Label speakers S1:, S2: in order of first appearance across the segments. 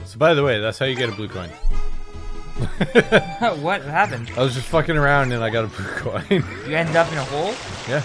S1: So by the way, that's how you get a blue coin.
S2: What happened?
S1: I was just fucking around and I got a blue coin.
S2: You ended up in a hole?
S1: Yeah.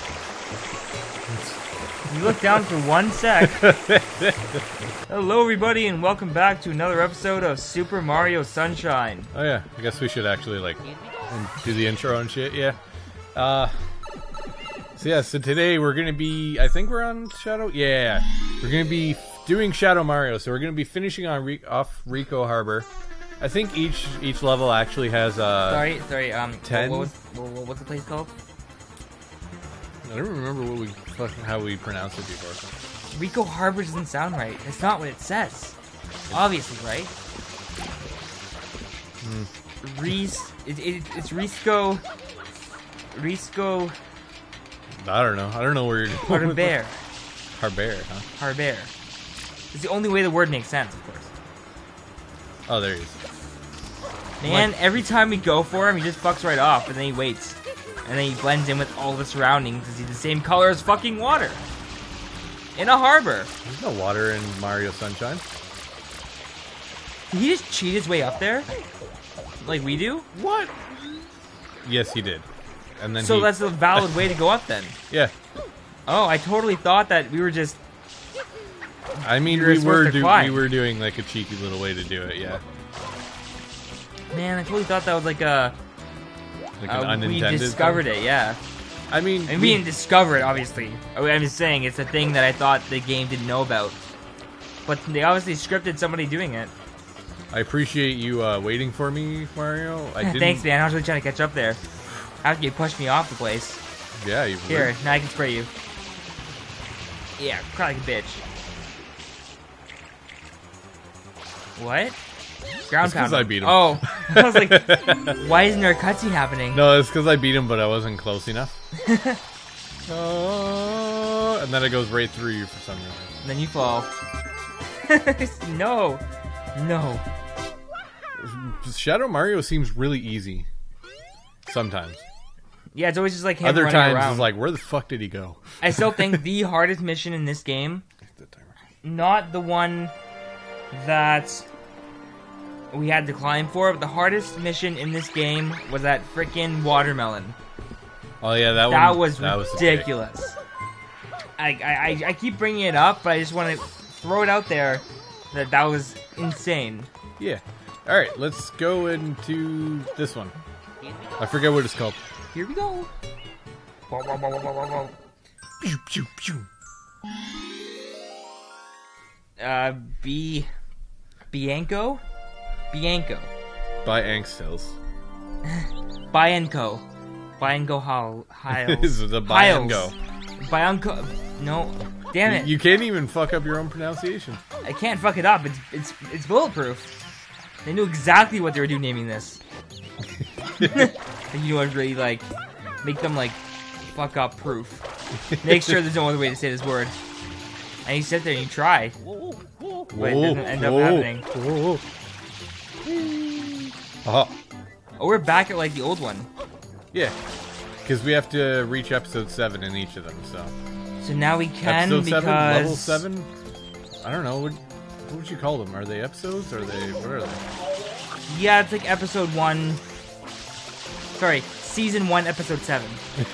S2: You looked down for 1 sec. Hello everybody and welcome back to another episode of Super Mario Sunshine.
S1: Oh yeah, I guess we should actually like do the intro and shit, yeah. So today we're gonna be, I think we're on Shadow? Yeah. We're gonna be doing Shadow Mario, so we're gonna be finishing on off Rico Harbor. I think each level actually has
S2: 10. What's the place called?
S1: I don't remember how we pronounced it before.
S2: Rico Harbor doesn't sound right. That's not what it says. Obviously, right? It's Risco.
S1: I don't know where you're going.
S2: Harbor.
S1: Harbor, huh?
S2: Harbor. It's the only way the word makes sense, of course.
S1: Oh, there he is.
S2: Man, every time we go for him, he just fucks right off, and then he waits. And then he blends in with all the surroundings because he's the same color as fucking water. In a harbor.
S1: There's no water in Mario Sunshine.
S2: Did he just cheat his way up there? Like we do?
S1: What? Yes, he did. And then
S2: so that's a valid way to go up then?
S1: Yeah.
S2: Oh, I totally thought that we were just...
S1: I mean, we were doing like a cheeky little way to do it, yeah.
S2: Man, I totally thought that was like a...
S1: Like an unintended
S2: we discovered
S1: thing?
S2: It, yeah.
S1: I mean,
S2: we didn't discover it, obviously. I'm just saying, it's a thing that I thought the game didn't know about. But they obviously scripted somebody doing it.
S1: I appreciate you waiting for me, Mario.
S2: Thanks, man. I was really trying to catch up there. After you pushed me off the place.
S1: Yeah, you
S2: Here, now I can spray you. Yeah, cry like a bitch. What? Ground pound.
S1: because I beat him.
S2: Oh, I was like, why isn't there a cutscene happening?
S1: No, it's because I beat him, but I wasn't close enough. And then it goes right through you for some reason.
S2: And then you fall. No.
S1: Shadow Mario seems really easy. Sometimes.
S2: Yeah, it's always just like him
S1: Other
S2: running
S1: times
S2: around.
S1: it's like, where the fuck did he go?
S2: I still think the hardest mission in this game, not the one that we had to climb for, but the hardest mission in this game was that frickin' watermelon.
S1: Oh yeah, that
S2: was ridiculous. I keep bringing it up, but I just want to throw it out there that was insane.
S1: Yeah. All right, let's go into this one. I forget what it's called.
S2: Here we go.
S1: Pew, pew, pew.
S2: Bianco?
S1: By Angstels.
S2: Bianco Hiles.
S1: This is a Bianco.
S2: Bianco. No. Damn it.
S1: You can't even fuck up your own pronunciation.
S2: I can't fuck it up. It's bulletproof. They knew exactly what they were doing naming this. You know what, really, like, make them, like, fuck up proof. Make sure there's no other way to say this word. And you sit there and you try. But it doesn't end up happening.
S1: Oh,
S2: we're back at, like, the old one.
S1: yeah. Because we have to reach episode 7 in each of them, so.
S2: So now we can,
S1: episode
S2: because...
S1: 7? Level 7? I don't know. What would you call them? Are they episodes? Or are they... What are they?
S2: Yeah, it's like episode 1... Sorry, season 1, episode 7.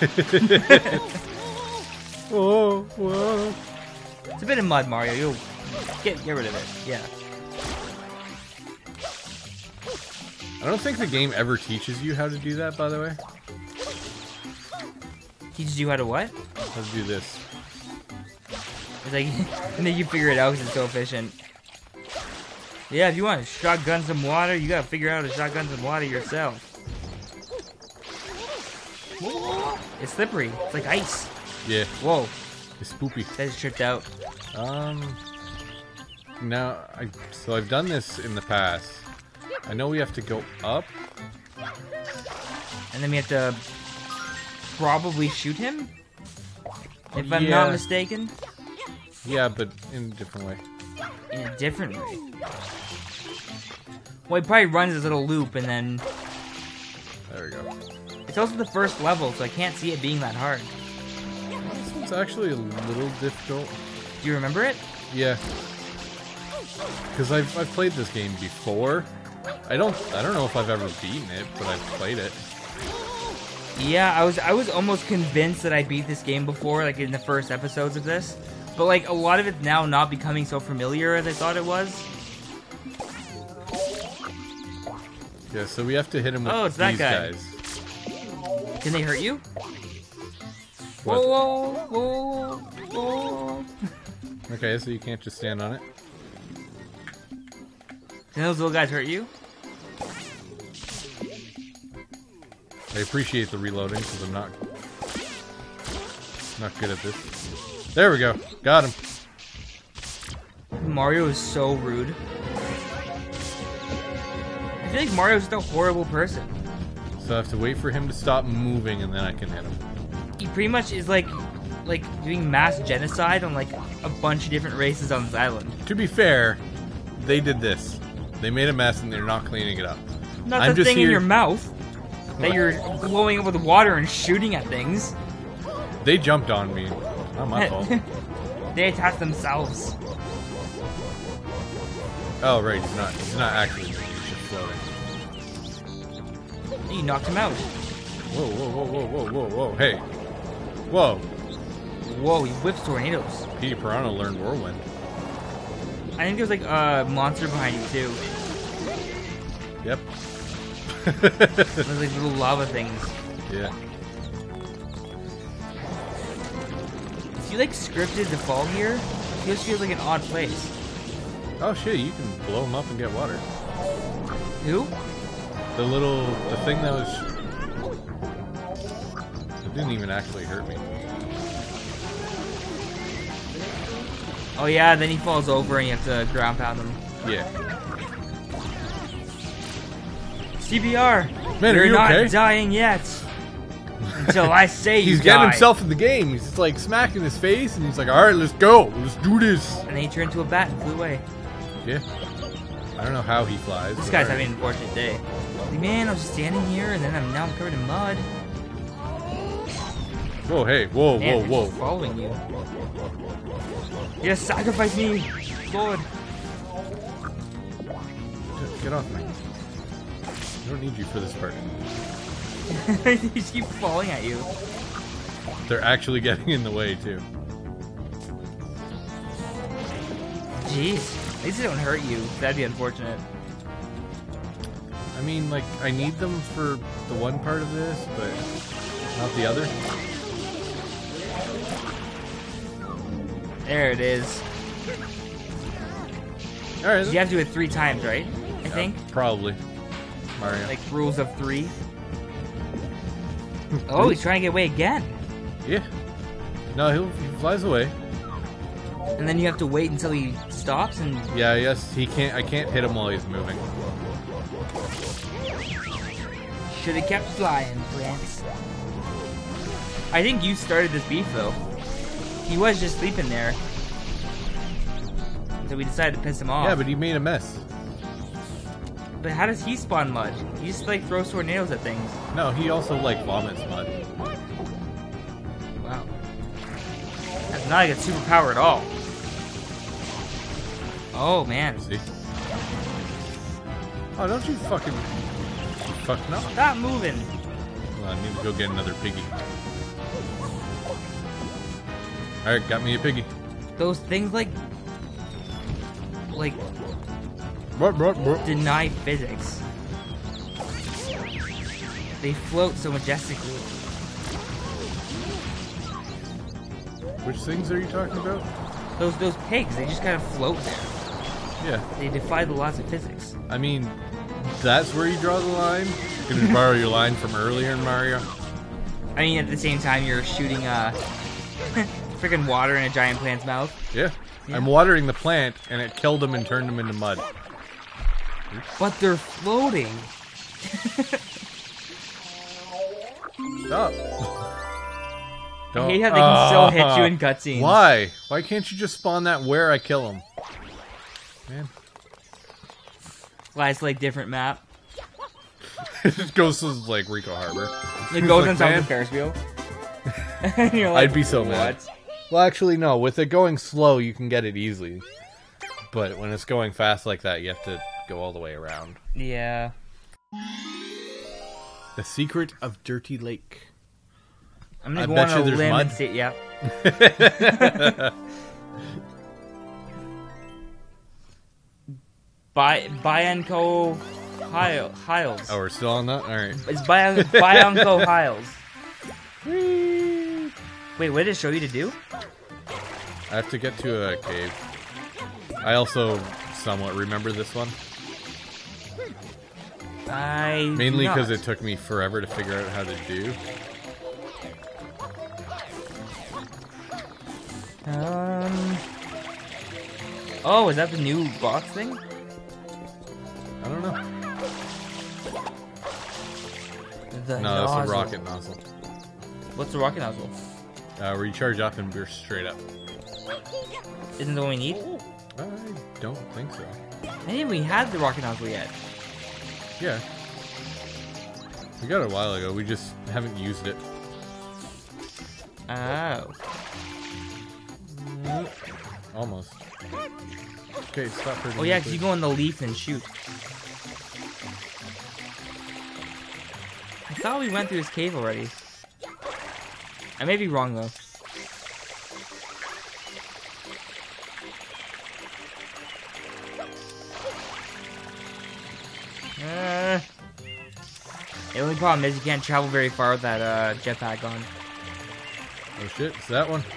S1: Whoa.
S2: It's a bit of mud, Mario. You'll get rid of it. Yeah.
S1: I don't think the game ever teaches you how to do that, by the way.
S2: Teaches you how to what?
S1: How to do this.
S2: It's like, and then you figure it out because it's so efficient. Yeah, if you want to shotgun some water, you gotta figure out how to shotgun some water yourself. It's slippery. It's like ice.
S1: Yeah.
S2: Whoa.
S1: It's spoopy.
S2: That just tripped out.
S1: Now, so I've done this in the past. I know we have to go up.
S2: And then we have to probably shoot him? If I'm not mistaken?
S1: Yeah, but in a different way.
S2: In a different way? Well, he probably runs his little loop and then...
S1: There we go.
S2: It's also the first level, so I can't see it being that hard.
S1: This one's actually a little difficult.
S2: Do you remember it?
S1: Yeah. Because I've played this game before. I don't know if I've ever beaten it, but I've played it.
S2: Yeah, I was almost convinced that I beat this game before, like in the first episodes of this. But like a lot of it's now not becoming so familiar as I thought it was.
S1: Yeah, so we have to hit him with
S2: it's that
S1: these
S2: guy.
S1: guys.
S2: Can they hurt you?
S1: What?
S2: Whoa, whoa, whoa.
S1: Okay, so you can't just stand on it.
S2: Can those little guys hurt you?
S1: I appreciate the reloading because I'm not good at this. There we go. Got him.
S2: Mario is so rude. I feel like Mario's just a horrible person.
S1: So I have to wait for him to stop moving and then I can hit him.
S2: He pretty much is like doing mass genocide on like a bunch of different races on this island.
S1: To be fair, they did this. They made a mess and they're not cleaning it up.
S2: Not
S1: I'm
S2: the
S1: just
S2: thing in
S1: here-
S2: your mouth that you're blowing up with water and shooting at things.
S1: They jumped on me. Not my fault.
S2: They attacked themselves.
S1: Oh right, he's not actually moving, he's just floating.
S2: You knocked him out.
S1: Whoa, whoa, whoa, whoa, whoa, whoa, whoa, hey. Whoa.
S2: Whoa, he whips tornadoes.
S1: Petey Piranha learned Whirlwind.
S2: I think there's like a monster behind you too.
S1: Yep.
S2: There's like little lava things.
S1: Yeah.
S2: Is he like scripted to fall here? It just feels like an odd place.
S1: Oh shit, you can blow him up and get water.
S2: Who?
S1: The thing that was... It didn't even actually hurt me.
S2: Oh yeah, then he falls over and you have to ground pound him.
S1: Yeah.
S2: CPR!
S1: Man,
S2: You're
S1: are you
S2: not
S1: okay?
S2: dying yet. Until I say you
S1: He's getting
S2: die.
S1: himself in the game. He's just like smacking his face and he's like, alright, let's go. Let's do this.
S2: And then he turned into a bat and flew away.
S1: Yeah. I don't know how he flies.
S2: This
S1: but
S2: guy's
S1: alright.
S2: having an unfortunate day. Like, man, I was just standing here and then now I'm covered in mud.
S1: Whoa, hey, whoa,
S2: Man,
S1: whoa,
S2: they're
S1: whoa.
S2: just following you. Yes, sacrifice me, Lord.
S1: Get off me. I don't need you for this part.
S2: They just keep falling at you.
S1: They're actually getting in the way, too.
S2: Jeez, at least they don't hurt you. That'd be unfortunate.
S1: I mean, like, I need them for the one part of this, but not the other.
S2: There it is.
S1: Alright,
S2: You have to do it 3 times, right? I think.
S1: probably. Mario.
S2: Like rules of 3. Oh, he's trying to get away again.
S1: Yeah. No, he flies away.
S2: And then you have to wait until he stops and...
S1: Yeah, yes, he can't. I can't hit him while he's moving.
S2: Should have kept flying, Prince. I think you started this beef, though. He was just sleeping there. So we decided to piss him off.
S1: Yeah, but he made a mess.
S2: But how does he spawn mud? He just, like, throws tornadoes at things.
S1: No, he also, like, vomits mud.
S2: Wow. That's not like a superpower at all. Oh, man.
S1: See? Oh, don't you fucking... Fuck no.
S2: Stop moving.
S1: Well, I need to go get another piggy. Alright, got me a piggy.
S2: Those things, like,
S1: What?
S2: deny physics. They float so majestically.
S1: Which things are you talking about?
S2: Those pigs, they just kind of float there.
S1: Yeah.
S2: They defy the laws of physics.
S1: I mean, that's where you draw the line? Can you borrow your line from earlier in Mario?
S2: I mean, at the same time, you're shooting freaking water in a giant plant's mouth.
S1: Yeah.
S2: Yeah.
S1: I'm watering the plant, and it killed him and turned him into mud.
S2: But they're floating.
S1: Stop.
S2: I hate how they can still hit you in cutscenes.
S1: Why? Why can't you just spawn that where I kill him? Man.
S2: Flies like different map.
S1: It just goes to, like, Rico Harbor.
S2: It goes
S1: like,
S2: on top
S1: man.
S2: of the Ferris wheel. And you're like,
S1: I'd be so mad.
S2: what?
S1: Well, actually, no. With it going slow, you can get it easily. But when it's going fast like that, you have to go all the way around.
S2: Yeah.
S1: The Secret of Dirty Lake.
S2: I'm gonna go on a limb and say, yeah. Bianco Hiles.
S1: Oh, we're still on that? Alright.
S2: It's Bianco Hiles. Wait, what did it show you to do?
S1: I have to get to a cave. I also somewhat remember this one. Mainly because it took me forever to figure out how to do.
S2: Oh, is that the new box thing?
S1: I don't know.
S2: The
S1: no,
S2: nozzle.
S1: that's a rocket nozzle.
S2: What's the rocket nozzle?
S1: Recharge up and burst straight up.
S2: Isn't that what we need?
S1: I don't think so.
S2: I didn't think we had the rocket nozzle yet.
S1: Yeah. We got it a while ago, we just haven't used it.
S2: Oh.
S1: Almost. Okay, stop hurting.
S2: Oh yeah, because you go in the leaf and shoot. I thought we went through this cave already. I may be wrong though. The only problem is you can't travel very far with that jetpack on.
S1: Oh shit, it's that one.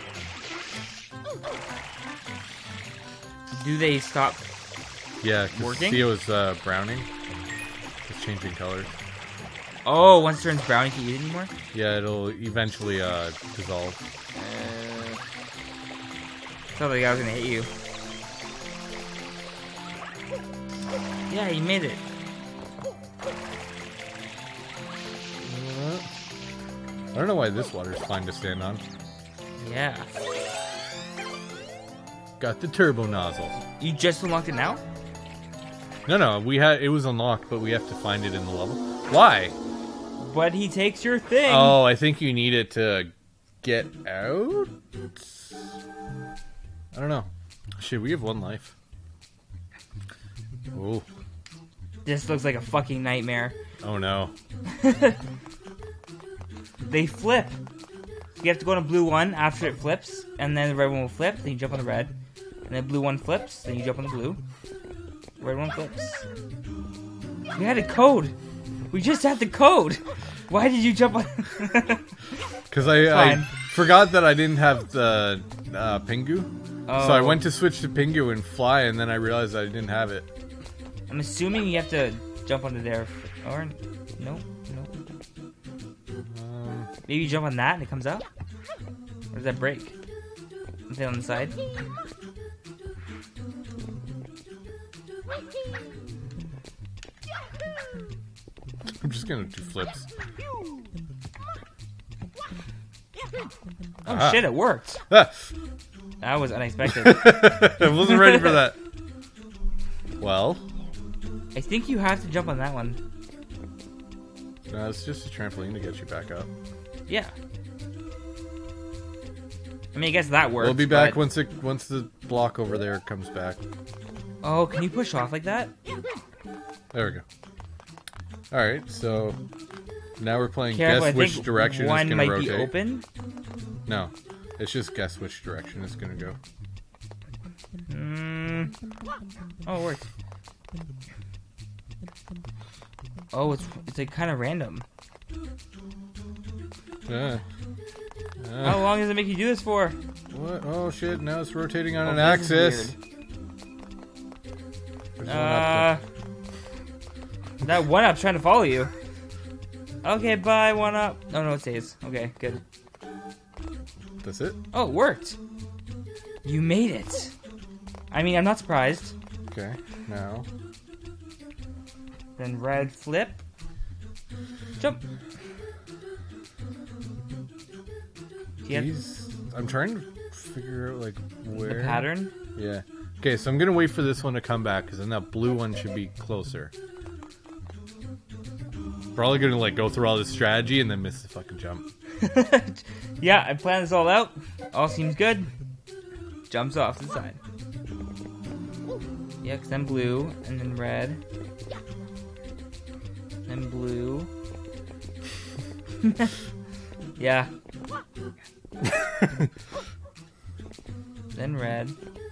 S2: Do they stop?
S1: Yeah, because
S2: working?
S1: see it was browning. It's changing colors.
S2: Oh, once it turns brown, you can't eat it anymore?
S1: Yeah, it'll eventually dissolve.
S2: Thought the guy was gonna hit you. Yeah, you made it.
S1: I don't know why this water's fine to stand on.
S2: Yeah.
S1: Got the turbo nozzle.
S2: You just unlocked it now?
S1: No, it was unlocked, but we have to find it in the level. Why?
S2: But he takes your thing.
S1: Oh, I think you need it to get out? I don't know. Shit, we have one life. Oh.
S2: This looks like a fucking nightmare.
S1: Oh no.
S2: They flip. You have to go on a blue one after it flips, and then the red one will flip, then you jump on the red. And then blue one flips, then you jump on the blue. Red one flips. We had a code. We just had the code. Why did you jump on?
S1: Because I forgot that I didn't have the Pingu.
S2: Oh.
S1: So I went to switch to Pingu and fly, and then I realized I didn't have it.
S2: I'm assuming you have to jump onto there. Or, no. Maybe you jump on that and it comes out? Or does that break? Anything on the side?
S1: I'm just gonna do flips.
S2: Oh shit, it worked!
S1: Ah.
S2: That was unexpected.
S1: I wasn't ready for that. Well,
S2: I think you have to jump on that one.
S1: no, it's just a trampoline to get you back up.
S2: Yeah. I mean, I guess that works.
S1: We'll be back
S2: but...
S1: once the block over there comes back.
S2: Oh, can you push off like that?
S1: There we go. Alright, so now we're playing
S2: Careful,
S1: guess which direction it's going to rotate.
S2: One might be open?
S1: No, it's just guess which direction it's going to go.
S2: Oh, it worked. Oh, it's like kind of random. How long does it make you do this for?
S1: What? Oh shit, now it's rotating on an axis.
S2: That 1-up's trying to follow you. Okay, bye, 1-up. Oh no, it stays. Okay, good.
S1: That's it?
S2: Oh, it worked. You made it. I mean, I'm not surprised.
S1: Okay, now.
S2: Then red flip. Jump.
S1: I'm trying to figure out, like, where...
S2: The pattern?
S1: Yeah. Okay, so I'm going to wait for this one to come back, because then that blue one should be closer. Probably going to, like, go through all this strategy and then miss the fucking jump.
S2: Yeah, I planned this all out. All seems good. Jumps off to the side. Yeah, 'cause then blue, and then red. Then blue. Yeah. Then red.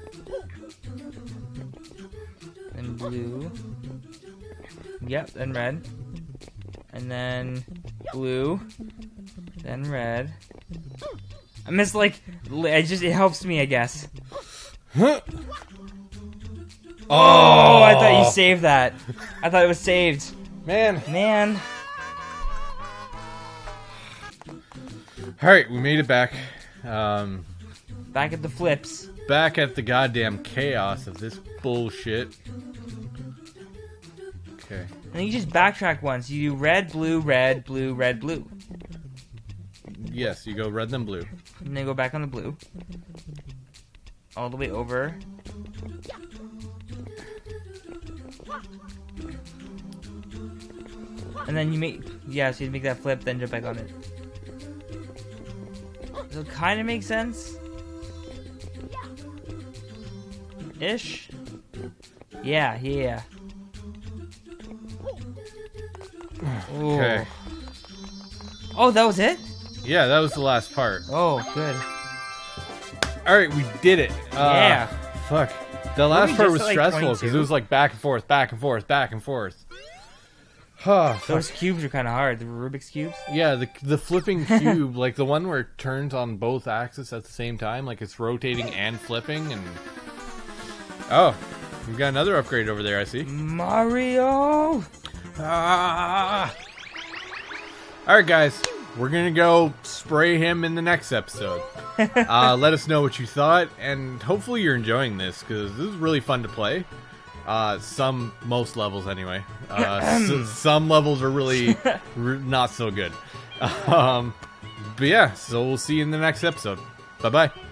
S2: Then blue. Yep, then red. And then blue. Then red. I miss like it helps me, I guess.
S1: Huh?
S2: Oh, I thought you saved that. I thought it was saved.
S1: Man. Alright, we made it back.
S2: Back at the flips.
S1: Back at the goddamn chaos of this bullshit. Okay.
S2: And you just backtrack once. You do red, blue, red, blue, red, blue.
S1: Yes, you go red then blue.
S2: And then go back on the blue. All the way over. And then you make... Yeah, so you make that flip, then jump back on it. So it kind of makes sense. Ish. Yeah.
S1: Okay.
S2: Oh, that was it?
S1: Yeah, that was the last part.
S2: Oh, good.
S1: Alright, we did it.
S2: Yeah.
S1: Fuck. The last part was
S2: just at, like,
S1: stressful because
S2: 22?
S1: it was like back and forth, back and forth, back and forth.
S2: Those cubes are kind of hard. The Rubik's cubes.
S1: Yeah, the flipping cube, like the one where it turns on both axes at the same time, like it's rotating and flipping, and oh, we've got another upgrade over there. I see.
S2: Mario.
S1: Ah! All right, guys, we're gonna go spray him in the next episode. Let us know what you thought, and hopefully you're enjoying this because this is really fun to play. Most levels anyway. Some levels are really not so good. But yeah, so we'll see you in the next episode. Bye bye.